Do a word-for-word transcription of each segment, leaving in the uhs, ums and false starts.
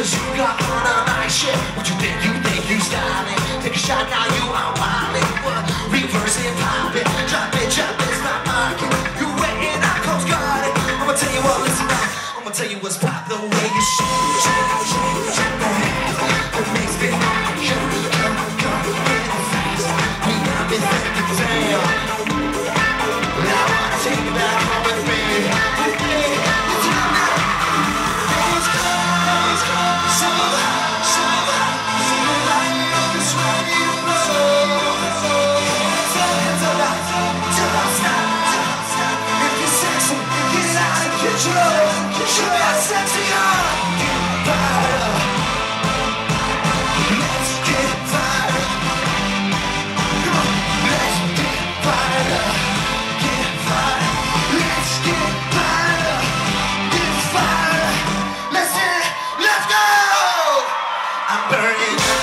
cause you got on a nice shit. What you think, you think you styling? Take a shot, now you are wildin'. What? Reverse it, pop it. Drop it, drop it, it's my market. You waiting, I coast guard it. I'ma tell you what, listen up. I'ma tell you what's pop, the way you shake, shake, shake, shake that ass. What makes me want you? Come, come, get it fast. We got me thinking, damn. I wanna take you back home with me. With me, you do not. It's cold, it's cold, so hot, so hot. So like this way you blow. Hands up, hands up, till I stop, till I stop. If you're sexy, get out of control. Show me how sexy you are. Get fired up. Let's get fired up. Come on, let's get fired up. Get fired up. Let's get fired up. Get fired up. Let's get it. Let's go. I'm burning up.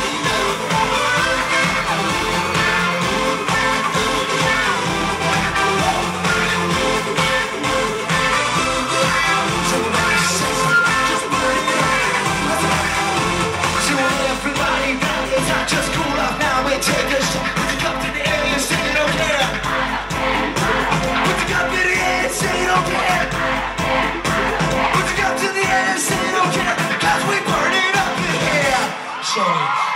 Just cool off now and take a shot. Put the cup in the air and say you don't care. Put the cup in the air and say you don't care. Put the cup to the air and say you don't care. Cause we burn it up in here. Sorry.